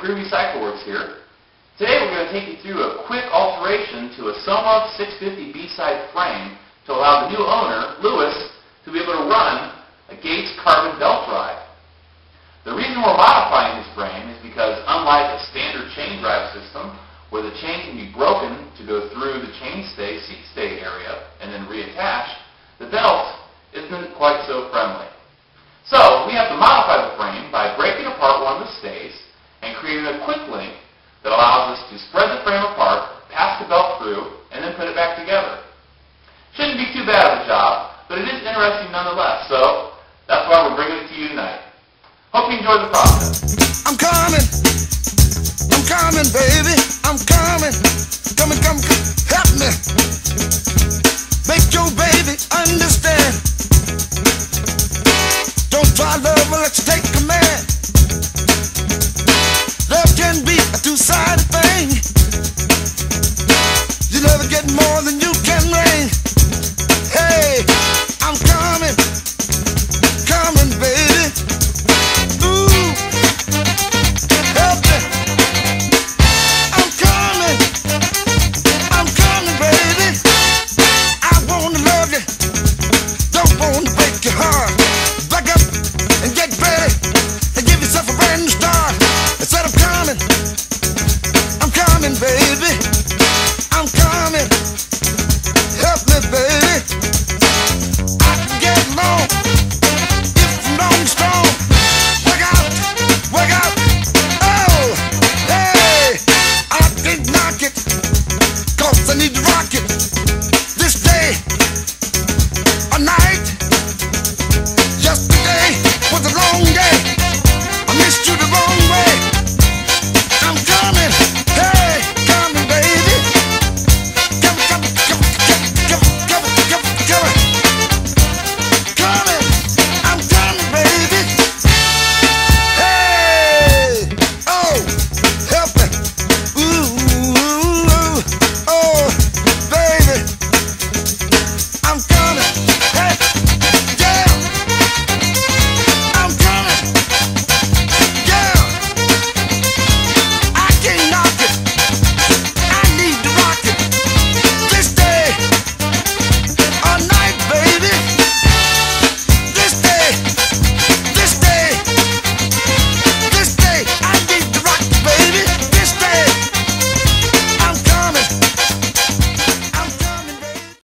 Groovy Cycleworks here. Today we're going to take you through a quick alteration to a Soma 650 B-side frame to allow the new owner, Lewis, to be able to run a Gates carbon belt drive. The reason we're modifying this frame is because unlike a standard chain drive system where the chain can be broken to go through the chainstay, seat stay area and then reattached, the belt isn't quite so friendly. So we have to modify the frame by breaking apart one of the stays and creating a quick link that allows us to spread the frame apart, pass the belt through, and then put it back together. Shouldn't be too bad of a job, but it is interesting nonetheless, so that's why we're bringing it to you tonight. Hope you enjoy the process. I'm coming, baby, I'm coming, come, help me, make your baby understand. Don't try love, let's take command. Love can be a two-sided thing. You never get more than you can bring. Hey, I'm coming, baby. Ooh, help me. I'm coming, baby. I wanna love you, don't wanna break your heart. Back up and get ready and give yourself a brand new start. I said I'm coming, baby. I'm coming. Help me, baby. I can get along if I'm long and strong. Work out. Oh, hey, I can knock it, 'cause I need to rock it. This day or night. Yesterday was a long day.